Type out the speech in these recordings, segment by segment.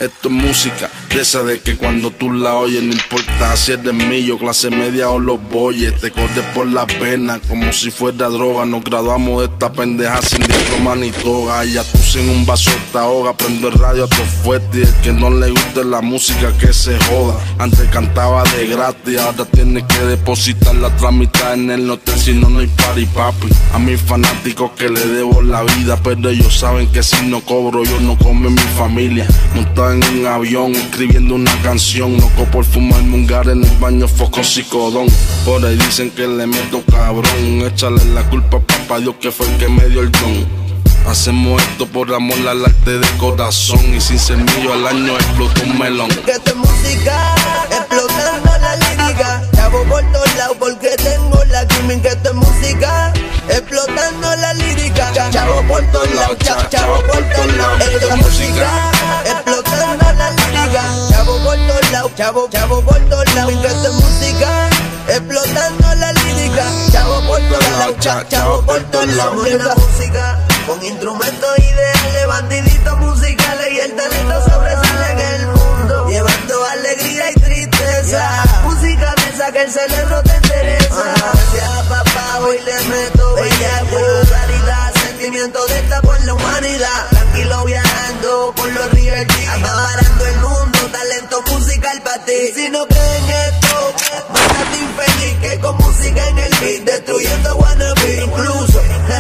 Esto es música, de esa de que cuando tú la oyes no importa si eres millo, clase media o los boyes, te cortes por las venas como si fuera droga. Nos graduamos de esta pendeja sin diploma ni toga. Ya tú sin un vaso te ahoga, prendo el radio a todo fuerte y el que no le guste la música que se joda. Antes cantaba de gratis, ahora tienes que depositar la otra mitad en el hotel, si no, no hay party, papi. A mis fanáticos que le debo la vida, pero ellos saben que si no cobro yo no come mi familia. Montado en un avión escribiendo una canción, loco por fumarme un gar en el baño, foco psicodón. Por ahí dicen que le meto cabrón, échale la culpa a papá Dios que fue el que me dio el don. Hacemos esto por amor al arte de corazón y sin semillo al año explotó un melón. Que esta es música, explotando la lírica. Chavo por todos lados porque tengo la química. Esta es música, explotando la lírica. Chavo por todos lados, chavo por todos lados. Esta es música, explotando la lírica. Chavo por todos lados, chavo por todos lados. Esta es música, explotando la lírica. Chavo por todos lados, chavo por todos lados. Esta música con instrumentos ideales, bandiditos musicales y el talento sobresale en el mundo, llevando alegría y tristeza. Música de esa que el cerebro te interesa. Gracias papá, hoy le meto bella vulgaridad, sentimiento de esta por la humanidad. Tranquilo viajando por los ríos, acaparando el mundo, talento musical para ti. Si no creen esto, bastante infeliz que con música en el beat, destruyendo wannabe. Incluso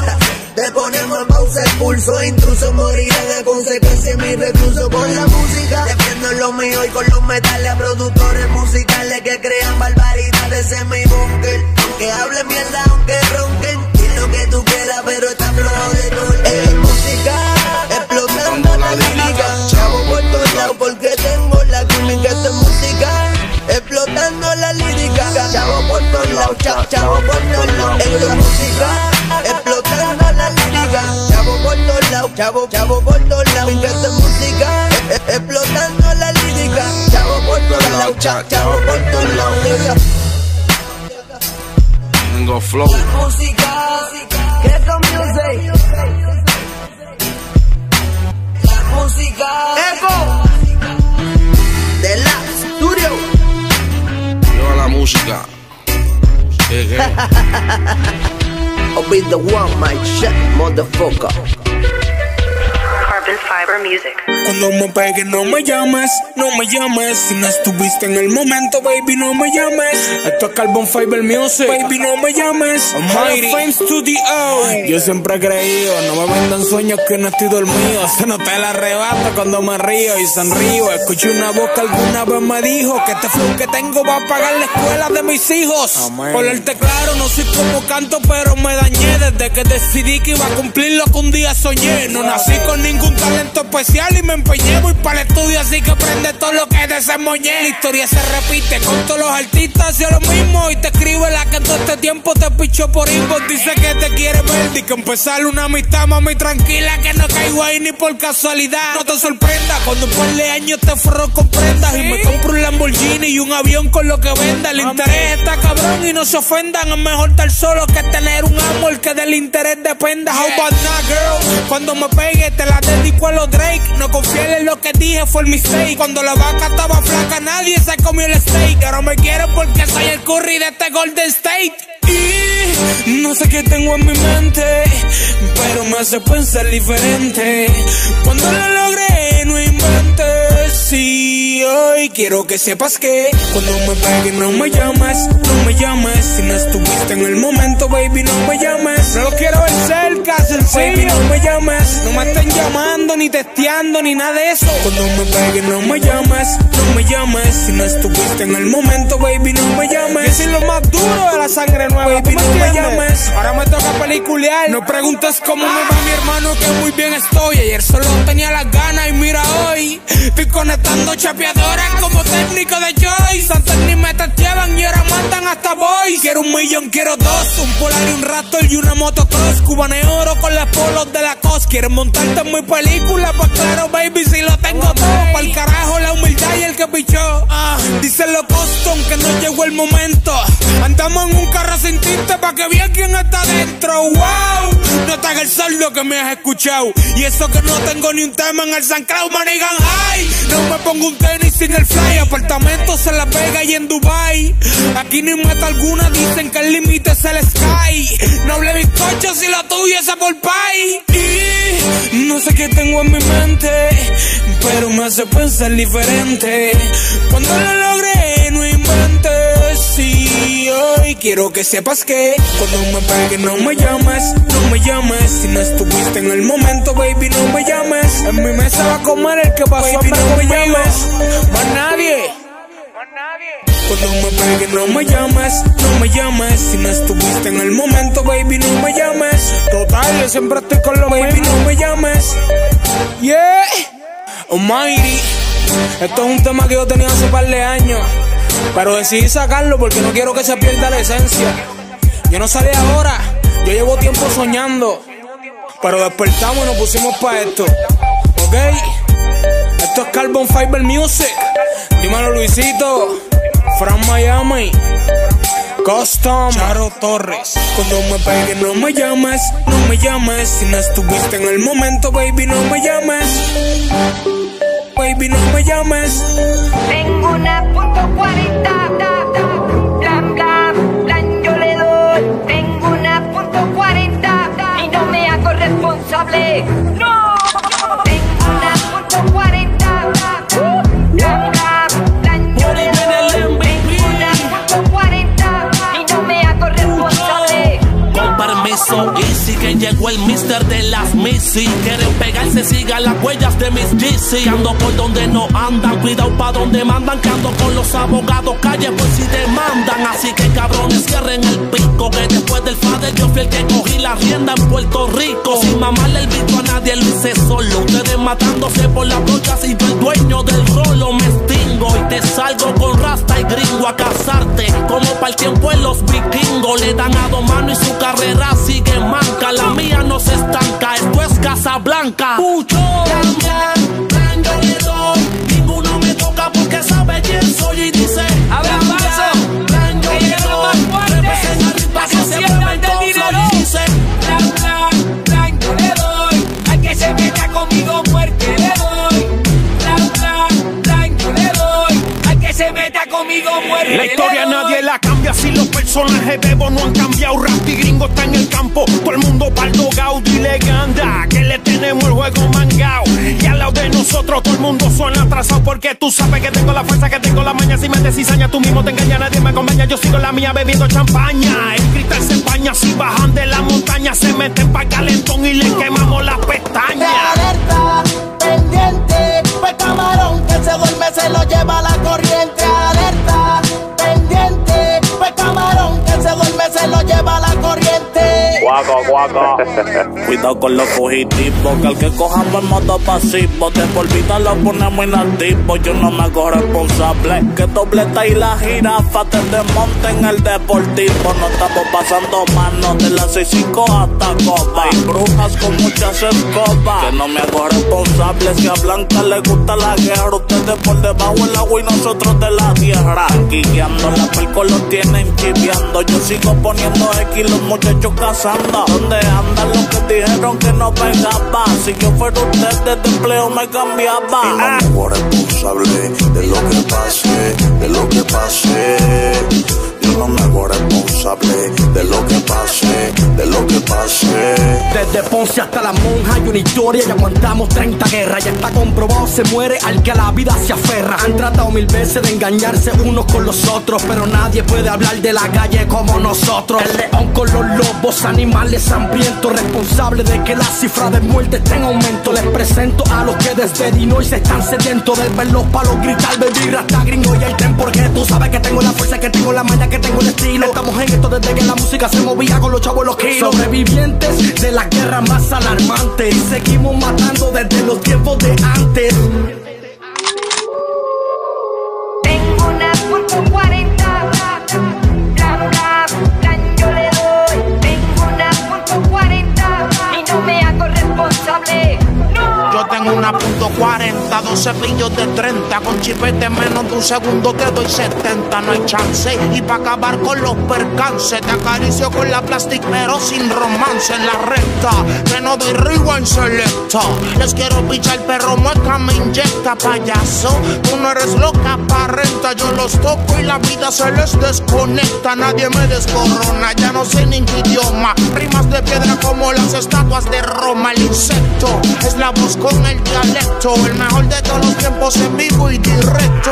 te ponemos en pausa el pulso, intruso morirán a consecuencia de mi recluso. Con la música defiendo lo mío y con los metales a productores musicales que crean barbaridades en mi búnker. Aunque hablen mierda, aunque ronquen, y lo que tú quieras, pero está flojo de todo. Es música, explotando la lírica. Chavo por todos lados porque tengo la química. Esta es música, explotando la lírica. Chavo por todos lados, chavo por todos lados. Esta es música, explotando la lírica. Chavo por todos lados, chavo por todos lados. Esta es música, explotando la lírica. Chavo por todos lados, chavo por todos lados. Tengo flow. Música, Ghetto Music. La música, Eco de la Studio. Lleva la música. I'll be the one, my shit, motherfucker. Carbon Fiber Music. Cuando me pegue no me llames, no me llames. Si no estuviste en el momento, baby, no me llames. Esto es Carbon Fiber Music, baby, no me llames. Almighty Fame Studio. Yo siempre he creído, no me vendan sueños que no estoy dormido. Se nota el arrebato cuando me río y sonrío. Escuché una voz que alguna vez me dijo que este flow que tengo va a pagar la escuela de mis hijos. Por verte claro, no soy como canto, pero me dañé desde que decidí que iba a cumplir lo que un día soñé. No nací con ningún talento especial y me empeñé, voy para el estudio así que prende todo lo que desemboñé. La historia se repite con todos los artistas, hacía lo mismo y te escribe la que todo este tiempo te pichó por inbox. Dice que te quiere ver y que empezar una amistad, mami, tranquila que no caigo ahí ni por casualidad. No te sorprenda cuando un par de años te forro con prendas y me compro un Lamborghini y un avión con lo que venda. El interés está cabrón y no se ofendan, es mejor estar solo que tener un amor que del interés dependa. How about now, girl? Cuando me pegue te la dedico a los Drake. No confié en lo que dije, fue el mistake. Cuando la vaca estaba flaca nadie se comió el steak. Ahora me quieren porque soy el Curry de este Golden State. Y no sé qué tengo en mi mente, pero me hace pensar diferente. Cuando lo logré no inventes. Sí, hoy quiero que sepas que cuando me pegue no me llames, no me llames. Si no estuviste en el momento, baby, no me llames. No lo quiero ver cerca, baby, no me llames. No me estén llamando, ni testeando, ni nada de eso. Cuando me pegue no me llames, no me llames. Si no estuviste en el momento, baby, no me llames. Yo soy lo más duro de la sangre nueva, baby, no me llames. Ahora me toca peliculear. No preguntes cómo me va mi hermano, que muy bien estoy. Ayer solo tenía las ganas y mira hoy estoy conectando chapeadoras como técnico de Joyce. Antes ni me testeaban y ahora mandan hasta boys. Quiero 1 millón, quiero 2, un Polar y un Raptor y una motocross. Cubane oro con las polos de la COS. Quieren montarte en mi película, pues claro, baby, si lo tengo todo. Pa'l carajo la humildad y el que pichó. Dicen los Coston que no llegó el momento. Andamos en un carro sin tinte pa' que vean quién está dentro. Wow, no te hagas el sordo que me has escuchado. Y eso que no tengo ni un tema en el SoundCloud, manigan. Ay, no me pongo un tenis sin el fly. Apartamentos en Las Vegas y en Dubai. Aquí ni meta alguna, dicen que el límite es el sky. No hable bizcocho si lo tuyo es por pay. Y no sé qué tengo en mi mente, pero me hace pensar diferente. Cuando lo logré, no inventes. Sí, hoy quiero que sepas que cuando me pegue no me llames, no me llames. Si no estuviste en el momento, baby, no me llames. En mi mesa va a comer el que pasó, baby, no me llames. Más nadie. Cuando me pegue no me llames, no me llames. Si no estuviste en el momento, baby, no me llames. Total, yo siempre estoy con lo baby, no me llames. Yeah, Almighty. Esto es un tema que yo tenía hace par de años, pero decidí sacarlo porque no quiero que se pierda la esencia. Yo no salí ahora, yo llevo tiempo soñando, pero despertamos y nos pusimos pa' esto. Ok, esto es Carbon Fiber Music. Dímelo, Luisito, from Miami, Custom, Charo Torres. Cuando me pegue no me llames, no me llames. Si no estuviste en el momento, baby, no me llames. Baby, no me llames. Tengo una .40, blan, blan, blan, yo le doy. Tengo una .40 y no me hago responsable. No. Tengo una .40, blan, blan, blan, yo le doy. Tengo una .40 y no me hago responsable. Con permiso, Easy, que llegó el mister de las Missy. Quieren pegarse, sigan las huellas de mis GC. Ando por donde no andan, cuidado pa' donde mandan. Que ando con los abogados, calle por si demandan. Así que cabrones, cierren el pico, que después del fader yo fui el que cogí la rienda en Puerto Rico. Sin mamarle el bicho a nadie, lo hice solo. Ustedes matándose por las brochas y yo el dueño del rolo. Me extingo y te salgo con rasta y gringo a casarte. Como para el tiempo en los vikingos. Le dan a dos manos y su carrera sigue manca. La mía no se estanca, esto es Casablanca. Pucho, blan, blan, yo le doy. Ninguno me toca porque sabe quién soy. Y dice, Abrazo, blan, yo le doy. Representa arriba que se mueven todos. Y dice, blan, blan, blan, yo le doy. Al que se meta conmigo, muerte le doy. Blan, blan, blan, yo le doy. Al que se meta conmigo, muerte. La historia nadie la cambia si los personajes de Evo no han cambiado. Rapti gringo está en el campo, todo el mundo paldo Gaudí leganda, que le tenemos el juego mangao. Y al lado de nosotros todo el mundo suena atrasado, porque tú sabes que tengo la fuerza, que tengo la maña. Si me descizaña tú mismo te engañas, nadie me acompaña. Yo sigo la mía bebiendo champaña. El cristal se empaña, si bajan de la montaña se meten pa' calentón y le quemamos las pestañas. Alerta, pendiente, pues camarón que se duerme se lo lleva la corriente. Alerta, pendiente, pues camarón que se duerme se lo lleva la corriente. guaco, guaco. Cuidado con los fugitivos, que al que cojamos en modo pasivo, de por vida lo ponemos inactivo. Yo no me hago responsable que dobleta y la jirafa te desmonten el deportivo. No estamos pasando manos de las 6-5 hasta copa. Hay brujas con muchas escobas, que no me hago responsable si a Blanca le gusta la guerra. Ustedes por debajo del agua y nosotros de la tierra. Aquí guiando la pelco lo tienen chiviando. Yo sigo poniendo X, los muchachos cazando. ¿Dónde andan los que dijeron que no pegaba? Si yo fuera usted de empleo me cambiaba. Y no me hago responsable de lo que pase, de lo que pase. Yo no me hago responsable de lo que pase, de lo que pase. Desde Ponce hasta La Monja hay una historia y aguantamos 30 guerras. Ya está comprobado, se muere al que a la vida se aferra. Han tratado 1000 veces de engañarse unos con los otros, pero nadie puede hablar de la calle como nosotros. El león con los lobos, animales hambrientos, responsables de que la cifra de muerte esté en aumento. Les presento a los que desde Dinoy se están sedientos de ver los palos gritar, baby, hasta gringo y hay tren. Porque tú sabes que tengo la fuerza, que tengo la maña, que tengo el estilo. Estamos en esto desde que la música se movía con los chavos los kilos. Sobrevivientes de la guerra más alarmante, y seguimos matando desde los tiempos de antes. Tengo una .40, blan, blan, blan, yo le doy. Tengo una .40 y no me hago responsable. No. Yo tengo una .40, 12 pillos de 30. Con chipete menos de un segundo te doy 70. No hay chance. Y pa' acabar con los percances, te acaricio con la plastic pero sin romance. En la recta, que no doy rewind selecta. Les quiero pichar perro, mueca me inyecta, payaso. Tú no eres loca pa' renta. Yo los toco y la vida se les desconecta. Nadie me descorona, ya no sé ni qué idioma. Rimas de piedra como las estatuas de Roma. El insecto es la voz con el dialecto. El mejor de todos los tiempos en vivo y directo.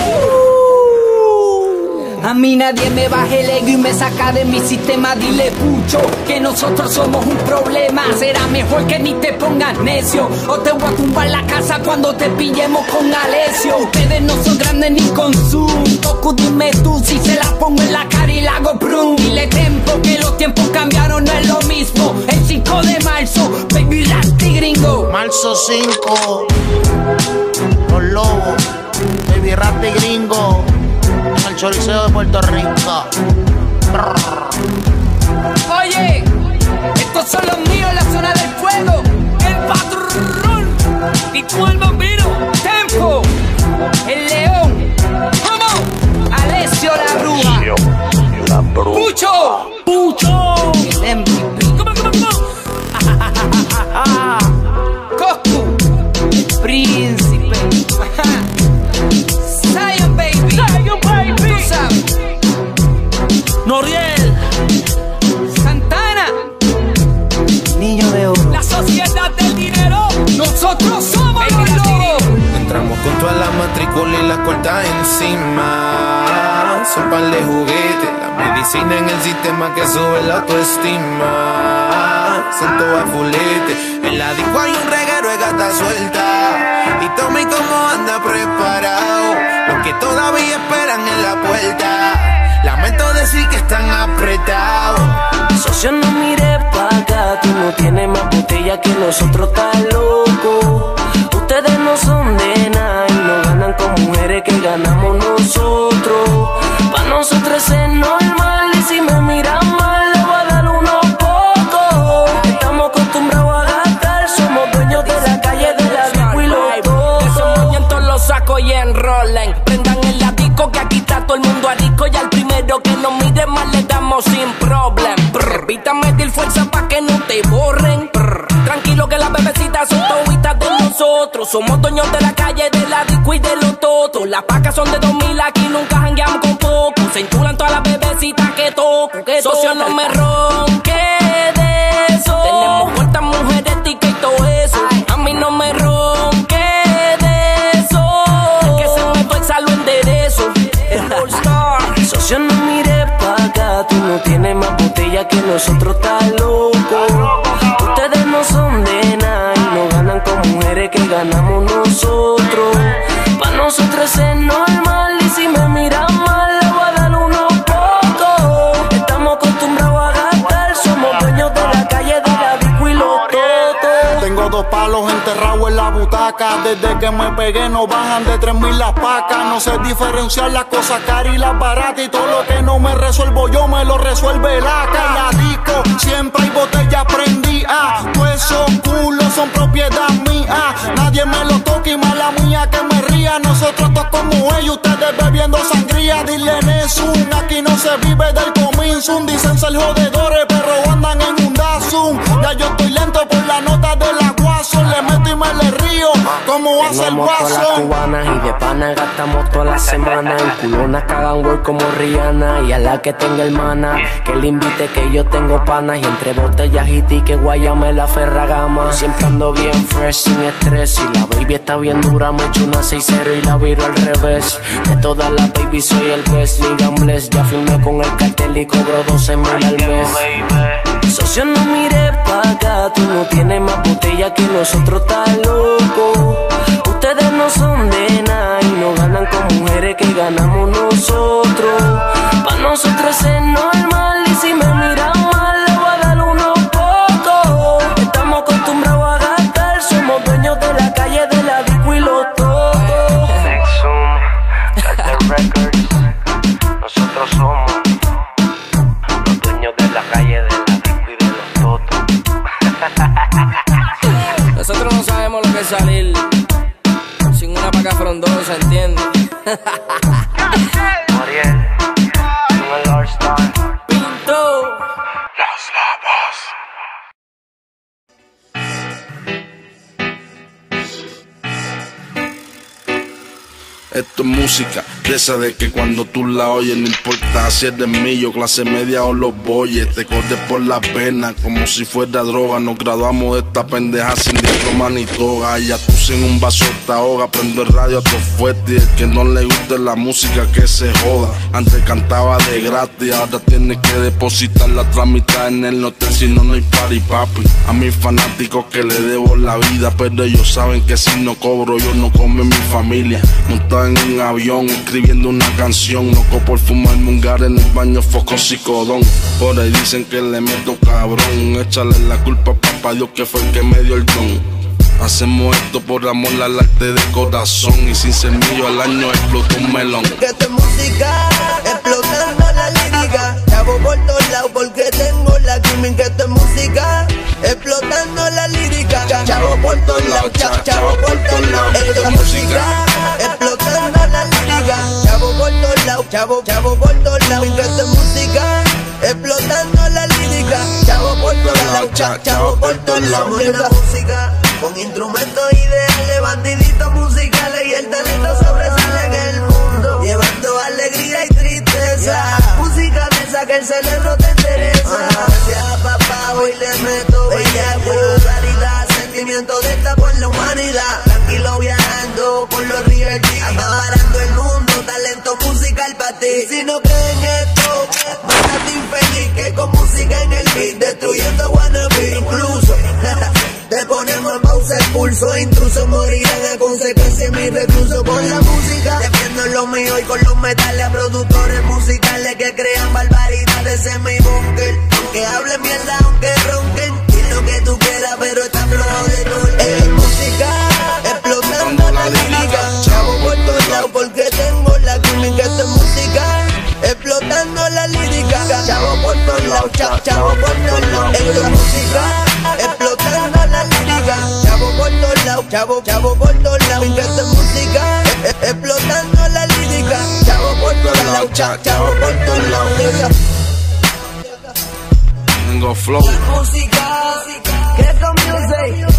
A mí nadie me baja el ego y me saca de mi sistema. Dile pucho que nosotros somos un problema. Será mejor que ni te pongas necio, o te voy a tumbar la casa cuando te pillemos con Alessio. Ustedes no son grandes ni con Zoom. Toku, dime tú si se la pongo en la cara y la hago brum. Dile tempo que los tiempos cambiaron, no es lo mismo. El 5 de marzo, baby Rasty gringo. Marzo 5, los lobos, baby Rasty gringo. El choriceo de Puerto Rico. Oye, estos son los míos, la zona del fuego. El patrón y tú el bambino. Tempo, el león. ¿Cómo? Alessio la bruja. Pucho, Pucho. El MVP. Coscu, el príncipe. Zion baby. Zion baby. Tú sabes. Noriel. Santana. Niño de oro. La sociedad del dinero. Nosotros somos los lobos. Entramos con toda la matrícula y la corta encima. Son par de juguetes, la medicina en el sistema que sube la autoestima. Son todas fuletes. En la disco hay un reguero de gata suelta. Y Tommy como anda preparado. Los que todavía esperan en la puerta. Lamento decir que están apretados. Socio, no mires pa' acá. Tú no tienes más botella que nosotros, estás loco. Ustedes no son de nada y no ganan con mujeres que ganamos nosotros. Pa' nosotros es normal y si me miran mal le voy a dar unos pocos. Estamos acostumbrados a gastar, somos dueños de la calle, de la disco y los todos. Esos movimientos los saco y enrolen. Prendan el disco que aquí está todo el mundo arisco. Y al primero que nos mire mal le damos sin problem. Evítame medir fuerza pa' que no te borren. Tranquilo que las bebecitas son toditas de nosotros. Somos dueños de la calle, de la disco y de los totos. Las pacas son de 2000, aquí nunca jangueamos con poco. Se enchulan todas las bebecitas que toco. Socio, no me ronque de eso. Tenemos cortas mujeres, tica y todo eso. A mí no me ronque de eso. El que se meto el salvo enderezo. El All Star. Socio, no mires pa' acá. Tú no tienes más botella que nosotros, estás loco. Ustedes no son de nada y no ganan con mujeres que ganamos nosotros. Pa' nosotros es normal y si me miran mal le voy a dar unos pocos. Estamos acostumbrados a gastar, somos dueños de la calle, de la disco y los totos. Tengo 2 palos enterrados en la butaca. Desde que me pegué no bajan de 3000 las pacas. No sé diferenciar las cosas caras y las baratas. Y todo lo que no me resuelvo yo me lo resuelve el AK. En la disco siempre hay botellas prendidas. Todos esos culos son propiedad mía. Nadie me lo toca y mala mía que me ría. Nosotros todos como ellos, ustedes bebiendo sangría. Dile Nessun, aquí no se vive del cominzum. Dicen ser jodedores pero andan en un Dazun. Ya yo estoy lento por la nota de la Guaso. Le meto y me le río como hace el Guaso. Todas las cubanas y de pana gastamos toda la semana. En culonas cagan work como Rihanna. Y a la que tenga hermana que le invite que yo tengo panas. Y entre botellas y tickets guayame la ferragama. Siempre ando bien fresh, sin estrés. Si la baby está bien dura me echo una 6-0 y la viro al revés. De todas las baby soy el best, nigga bless. Ya firmé con el cartel y cobro 12,000 al mes. Socio, no mires pa' acá. Tú no tienes más botella que nosotros, estás loco. Ustedes no son de nada y no ganan con mujeres que ganamos nosotros. Pa' nosotros es normal y si me miran mal le voy a dar unos pocos. Estamos acostumbrados a gastar, somos dueños de la calle, de la disco y los totos. Nexum, Carter Records. Nosotros somos los dueños de la calle, de la disco y de los totos. Nosotros no sabemos lo que salir sin una paca frondosa, ¿entiendes? Ariel, con el All Star. Pinto. Las Lavas. Esto es música, de esa de que cuando tú la oyes no importa si es de millo, clase media o los boyes. Te cortes por las venas como si fuera droga. Nos graduamos de esta pendeja sin diploma ni toga. Ya tú sin un vaso te ahoga, prendo el radio a todo fuerte. Y el que no le guste la música que se joda. Antes cantaba de gratis, ahora tiene que depositar la otra mitad en el hotel, si no, no hay party, papi. A mis fanáticos que le debo la vida, pero ellos saben que si no cobro yo no come mi familia. Montado en un avión, escribiendo una canción, loco por fumarme un gar en el baño, foco psicodón. Por ahí dicen que le meto cabrón, échale la culpa a papá Dios que fue el que me dio el don. Hacemos esto por amor al arte de corazón, y sin ser millo al año explotó un melón. Que esto es música, explotando la lírica. Chavo por todos lados porque tengo la química. Esto es música, explotando la lírica. Chavo por todos lados, chavo por todos lados. Esto es música, explotando la lírica. Chavo por todos lados, chavo por todos lados. Esto es música, explotando la lírica. Chavo por todos lados, chavo por todos lados. Buena música, con instrumentos ideales, bandiditos musicales y el talento sobresale en el mundo, llevando alegría y tristeza. Música de esa que el cerebro te interesa. Gracias papá, hoy le meto bella vulgaridad, sentimiento de esta por la humanidad. Tranquilo viajando por los ríos, acaparando el mundo, talento musical para ti. Si no creen esto, mátate infeliz, que con música en el beat, destruyendo wannabe. Incluso te ponemos en pausa el pulso, intrusos morirán a consecuencia de mi recluso. Con la música defiendo lo mío y con los metales a productores musicales que crean barbaridades en mi búnker. Aunque hablen mierda, aunque ronquen, y lo que tú quieras, pero está flojo de todo. Es música, explotando la lírica. Chavo por todos lados porque tengo la química. Esto es música, explotando la lírica. Chavo por todos lados, chavo por todos lados. Esto es música, explotando la lírica. Chavo por todos lados, chavo por todos lados. Esto es música, explotando la lírica. Chavo por todos lados, chavo por todos lados. Tengo flow. Música, que con music.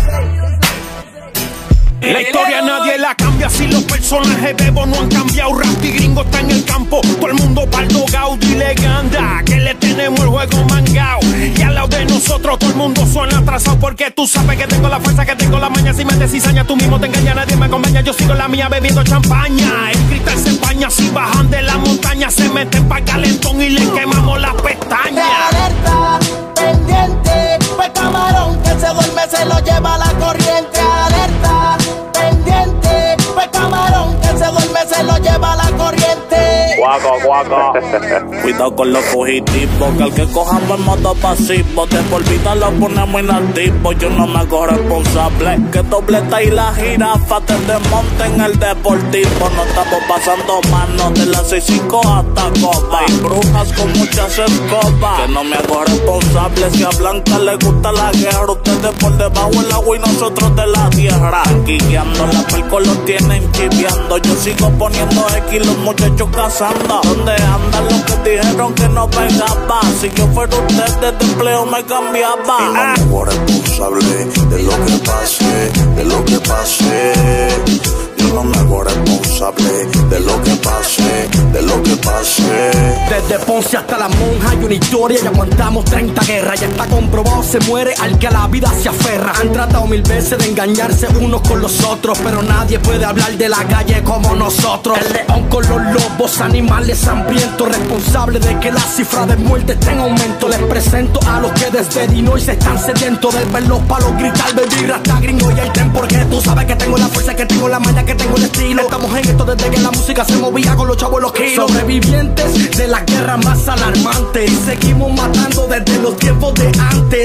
La historia nadie la cambia si los personajes de Evo no han cambiado. Rappi gringo está en el campo, todo el mundo paldo Gaudí leganda, que le tenemos el juego mangao. Y al lado de nosotros todo el mundo suena atrasado, porque tú sabes que tengo la fuerza, que tengo la maña. Si me descizaña tú mismo te engañas, nadie me acompaña. Yo sigo la mía bebiendo champaña. El cristal se empaña, si bajan de la montaña se meten pa' calentón y le quemamos las pestañas. Alerta, pendiente, pues camarón que se duerme se lo lleva la corriente. Alerta, pendiente, pues camarón que se duerme se lo lleva la corriente. Guaco. Cuidado con los fugitivos, que al que cojamos en modo pasivo, de por vida lo ponemos inactivo. Yo no me hago responsable que dobleta y la jirafa te desmonten el deportivo. No estamos pasando manos de las 6-5 hasta copa. Hay brujas con muchas escobas, que no me hago responsable si a Blanca le gusta la guerra. Ustedes por debajo del agua y nosotros de la tierra. Quiqueando, la pelco los tienen chiviando. Yo sigo poniendo X, los muchachos cazando. ¿Dónde andan los que dijeron que no pegaba? Si yo fuera usted de empleo me cambiaba. Y no me hago responsable de lo que pase, de lo que pase. Yo no me hago responsable de lo que pase, de lo que pase. Desde Ponce hasta La Monja hay una historia y aguantamos 30 guerras. Ya está comprobado, se muere al que a la vida se aferra. Han tratado 1000 veces de engañarse unos con los otros, pero nadie puede hablar de la calle como nosotros. El león con los lobos, animales hambrientos, responsables de que la cifra de muerte esté en aumento. Les presento a los que desde Illinois se están sedientos de ver los palos gritar, baby, hasta gringo y el ten, porque tú sabes que tengo la fuerza, que tengo la maña, que tengo el estilo. Estamos en esto desde que la música se movía con los chavos los kilos. Sobrevivientes de la guerra más alarmante, y seguimos matando desde los tiempos de antes.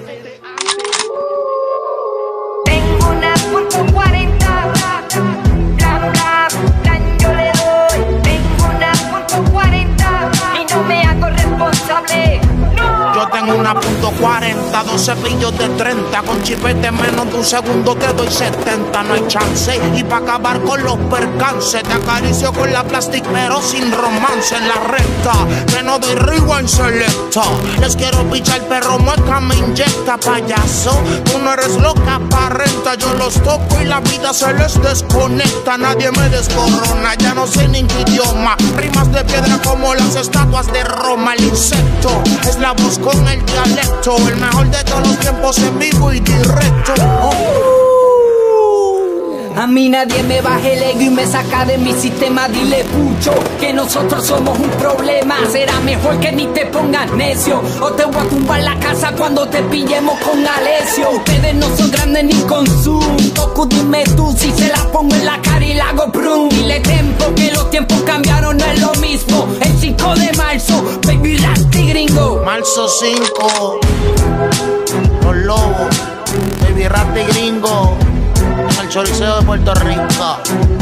Tengo una .40 blanca, yo le doy. Tengo una .40 y no me hago responsable. No. Yo tengo una una .40, 2 cepillos de 30. Con chipete menos de un segundo te doy 70. No hay chance. Y pa' acabar con los percances, te acaricio con la plastic pero sin romance. En la recta, que no doy rewind selecta. Les quiero pichar, perro mueca me inyecta, payaso. Tú no eres loca, parenta. Yo los toco y la vida se les desconecta. Nadie me descorona, ya no sé ni qué idioma. Rimas de piedra como las estatuas de Roma. El insecto es la voz con el dialecto. El mejor de todos los tiempos en vivo y directo. A mí nadie me baja el ego y me saca de mi sistema. Dile pucho que nosotros somos un problema. Será mejor que ni te pongas necio, o te voy a tumbar la casa cuando te pillemos con Alessio. Ustedes no son grandes ni con Zoom. Toku, dime tú si se la pongo en la cara y la hago brum. Dile tempo que los tiempos cambiaron, no es lo mismo. El 5 de marzo, baby Rasty Gringo. Marzo 5, Los Lobos, baby Rasty Gringo. En el choriceo de Puerto Rico.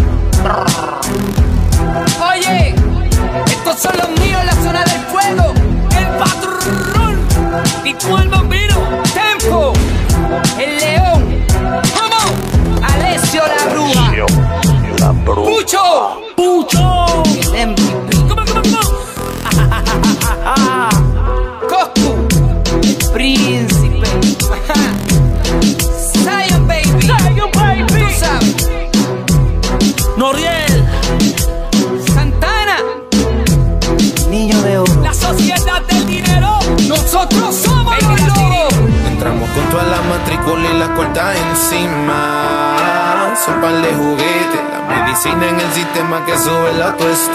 Oye, estos son los míos, la zona del fuego. El patrón, Pico el Bambino, Tempo, el León, vamos, Alessio la Bruja, Pucho, Pucho, el MVP, Coscu, el Príncipe. Zion baby, tú sabes. Noriel, Santana, Niño de oro. la sociedad del dinero. Nosotros somos los lobos. Entramos con toda la matrícula y la corta encima. Son par de juguetes, la medicina en el sistema que sube la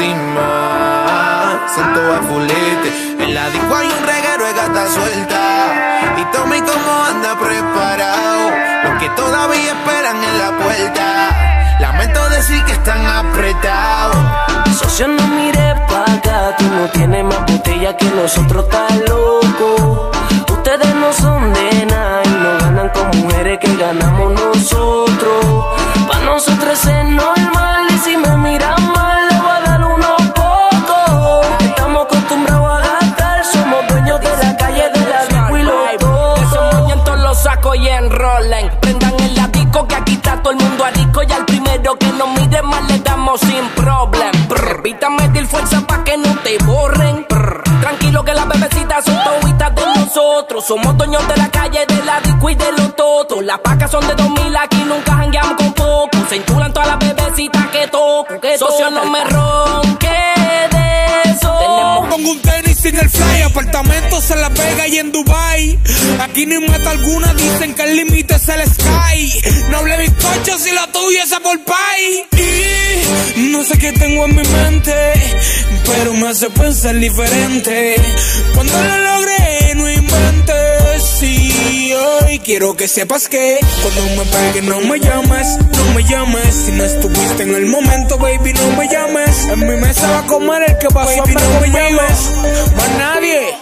autoestima. Son todas fuletes, en la disco hay un reguero de gata suelta. Y Tommy como anda preparado, los que todavía esperan en la puerta. Lamento decir que están apretados. Socio, no mires pa' acá, tú no tienes más botella que nosotros, estás loco. Ustedes no son de nada y no ganan con mujeres que ganamos nosotros. Pa' nosotros es normal y si me miran mal le voy a dar unos pocos. Estamos acostumbrados a gastar, somos dueños de la calle, de la disco y los todos. Esos movimientos los saco y enrolen. Prendan el latico que aquí está todo el mundo arico. Y al primero que nos mire mal le damos sin problem. Evita medir fuerza pa' que no te borren. Tranquilo que las bebecitas son toditas de nosotros. Somos dueños de la calle, de la disco y de los totos. Las pacas son de 2000, aquí nunca jangueamos con poco. Se intulan todas las bebecitas que toco. Socio, no me ronque de eso. Pongo un tenis en el fly, apartamentos en La Vega y en Dubai. Aquí no hay meta alguna, dicen que el límite es el sky. No hable bizcocho si lo tuyo es apple pie. Y no sé qué tengo en mi mente, pero me hace pensar diferente. Cuando lo logré, no inventes. Sí, hoy quiero que sepas que cuando me pegue no me llames, no me llames. Si no estuviste en el momento, baby, no me llames. En mi mesa va a comer el que pasó, baby, no me llames. Más nadie.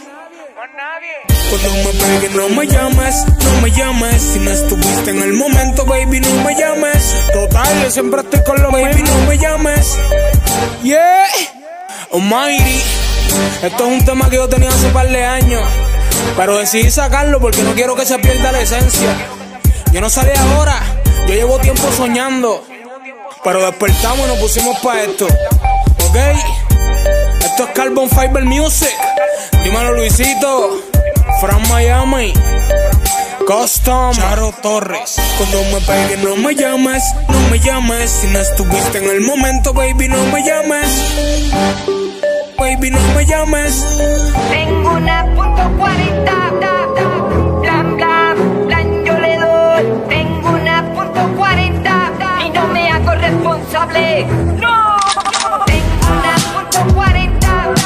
Cuando me pegue no me llames, no me llames. Si no estuviste en el momento, baby, no me llames. Total, yo siempre estoy con lo baby, no me llames. Yeah, Almighty. Esto es un tema que yo tenía hace par de años, pero decidí sacarlo porque no quiero que se pierda la esencia. Yo no salí ahora, yo llevo tiempo soñando, pero despertamos y nos pusimos pa' esto. Ok, esto es Carbon Fiber Music. Dímelo Luisito, from Miami, Custom, Charo Torres. Cuando me pegue no me llames, no me llames. Si no estuviste en el momento, baby, no me llames. Baby, no me llames. Tengo una .40, blan, blan, blan, yo le doy. Tengo una .40 y no me hago responsable. ¡No! Tengo una .40,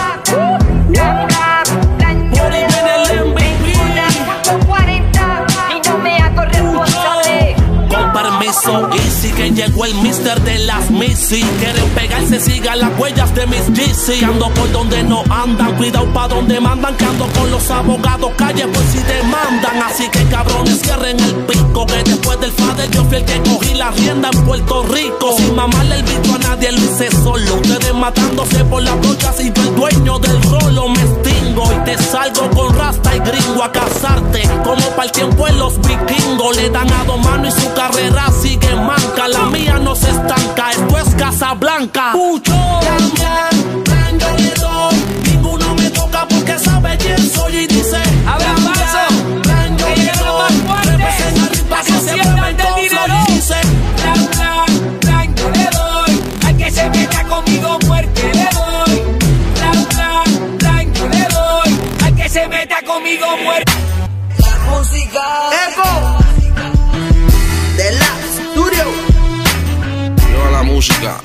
blan, blan, blan, yo le doy. Tengo una .40 y no me hago responsable. con permiso. Y sí que llegó el mister de las Missy. Quieren pegarse, sigan las huellas de mis GC. Ando por donde no andan, cuidado pa' donde mandan. Que ando con los abogados, calle por si demandan. Así que cabrones, cierren el pico. Que después del fader yo fui el que cogí la rienda en Puerto Rico. Sin mamarle el bicho a nadie, lo hice solo. Ustedes matándose por las brochas y yo el dueño del rolo me extingo. Y te salgo con rasta y gringo a casarte. Como para el tiempo en los vikingos. Le dan a 2 manos y su carrera sigue manca. La mía no se estanca, esto es Casablanca. Pucho, plan, yo le doy. Ninguno me toca porque sabe quién soy. Y dice, habla paso, plan, yo le doy. Representa arriba que se mueven todos. Y dice, plan, yo le doy. Al que se meta conmigo muerte le doy. Plan, yo le doy. Al que se meta conmigo muerte. La música Eco de la Studio. Lleva la música.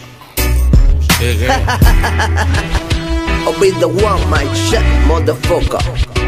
I'll be the one, my shit, motherfucker.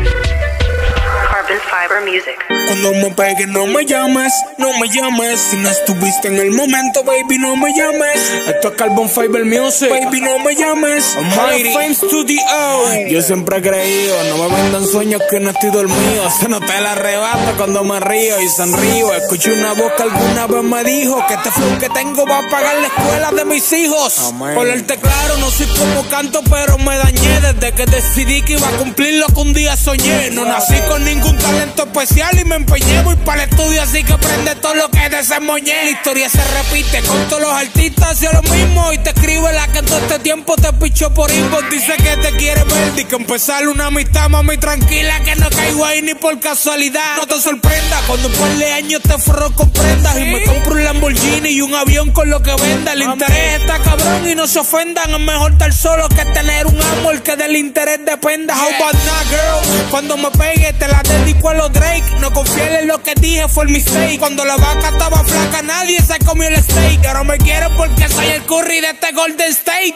Carbon Fiber Music. Cuando me pegues no me llames, no me llames. Si no estuviste en el momento, baby, no me llames. Esto es Carbon Fiber Music, baby, no me llames. High Fame Studio. Yo siempre he creído, no me vendan sueños que no estoy dormido. Se nota el arrebato cuando me río y sonrío. Escuché una voz que alguna vez me dijo que este flow que tengo va a pagar la escuela de mis hijos. Por arte claro, no soy como canto, pero me dañé desde que decidí que iba a cumplir lo que un día soñé. No nací con ningún talento especial y me empeñé, voy para el estudio, así que prende todo lo que desemboñé. La historia se repite con todos los artistas, hacía lo mismo y te escribe la que en todo este tiempo te pichó por inbox. Dice que te quiere ver y que empezar una amistad, mami, tranquila, que no caigo ahí ni por casualidad. No te sorprenda cuando un par de años te forro con prendas y me compro un Lamborghini y un avión con lo que venda. El interés está cabrón y no se ofendan, es mejor estar solo que tener un amor que del interés dependa. How about now, girl? Cuando me pegue te la dedico a los Drake. No confiar en lo que dije, fue el mistake. Cuando la vaca estaba flaca nadie se comió el steak. Ahora me quieren porque soy el Curry de este Golden State.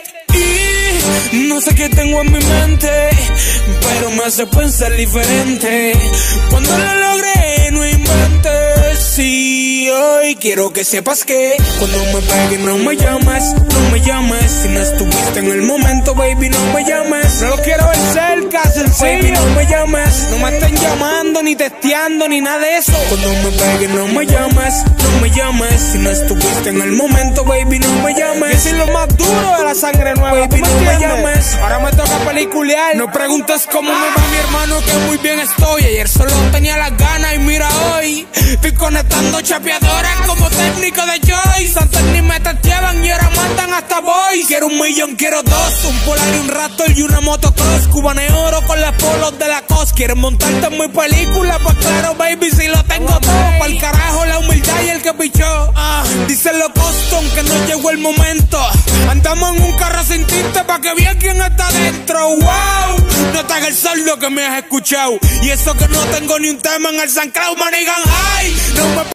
Y no sé qué tengo en mi mente, pero me hace pensar diferente. Cuando lo logré no inventes. Sí, hoy quiero que sepas que cuando me pegue no me llames, no me llames. Si no estuviste en el momento, baby, no me llames. No lo quiero ver cerca, sencillo. Baby, no me llames. No me estén llamando, ni testeando, ni nada de eso. Cuando me pegue no me llames, no me llames. Si no estuviste en el momento, baby, no me llames. Yo soy lo más duro de la sangre nueva, baby, no me llames. Ahora me toca peliculear. No preguntes cómo me va mi hermano, que muy bien estoy. Ayer solo tenía las ganas y mira hoy estoy conectando chapeadoras como técnico de Joyce. Antes ni me testeaban y ahora mandan hasta boys. Quiero 1 millón, quiero 2, un Polar y un Raptor y una motocross. Cubana oro con las polos de la COS. Quieren montarte en mi película, pues claro, baby, si lo tengo todo. Pa'l carajo la humildad y el que pichó. Dicen los Boston que no llegó el momento. Andamos en un carro sin tinte pa' que vean quién está dentro. Wow, no te hagas el sordo que me has escuchado. Y eso que no tengo ni un tema en el SoundCloud, manigan high. No me